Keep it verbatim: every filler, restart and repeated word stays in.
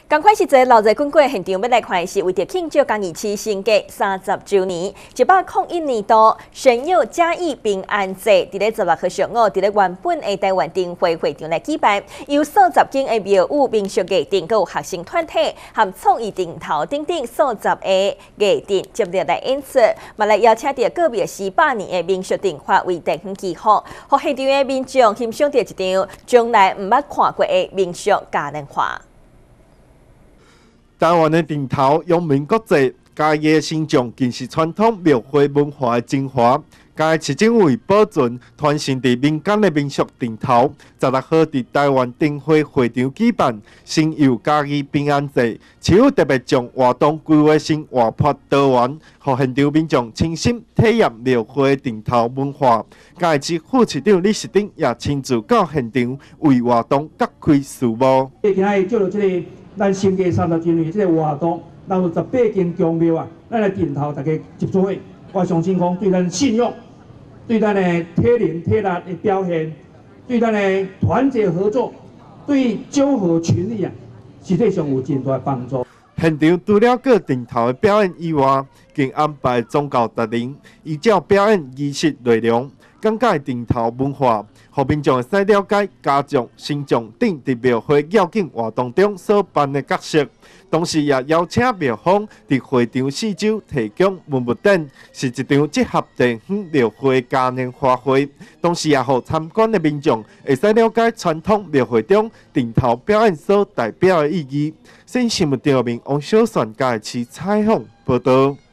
刚开始在老在滚滚现场要来看的是为着庆祝嘉义市升格三十周年，一百零一年度神佑嘉义平安节，伫咧十六号上午，伫咧原本的台湾灯会会场来举办，由数十间的庙宇、民俗艺店，佮有学生团体和创意顶头等等数十个艺店接力来演出，嘛来邀请到个别四百年的民俗文化为地方记号，互现场的民众欣赏到一场从来毋捌看过的民俗嘉年华。 台湾的顶头阳明国际，嘉义的新庄更是传统庙会文化的精华。嘉义市政为保存传承伫民间的民俗顶头，十六号伫台湾灯会会场举办新佑嘉义平安节，市府特别将活动规划成活泼多元，互现场民众亲身体验庙会顶头文化。嘉义市副市长李时珍也亲自到现场为活动揭开序幕。 今日做到这个。 咱升格三十周年这个活动，咱有十八间宫庙啊，咱来顶头大家集做伙。我相信讲对咱信用、对咱的体能体力的表现、对咱的团结合作、对纠合群力啊，实际上有真大的帮助。 现场除了个顶头的表演以外，更安排宗教达人依照表演仪式内容，讲解顶头文化。 互民众会使了解家长、新庄等伫庙会要紧活动中所扮的角色，同时也邀请庙方伫会场四周提供文物等，是一场结合地方庙会嘉年华会。同时也互参观的民众会使了解传统庙会中顶头表演所代表的意义。新新闻调明王小璇嘉义市采访报道。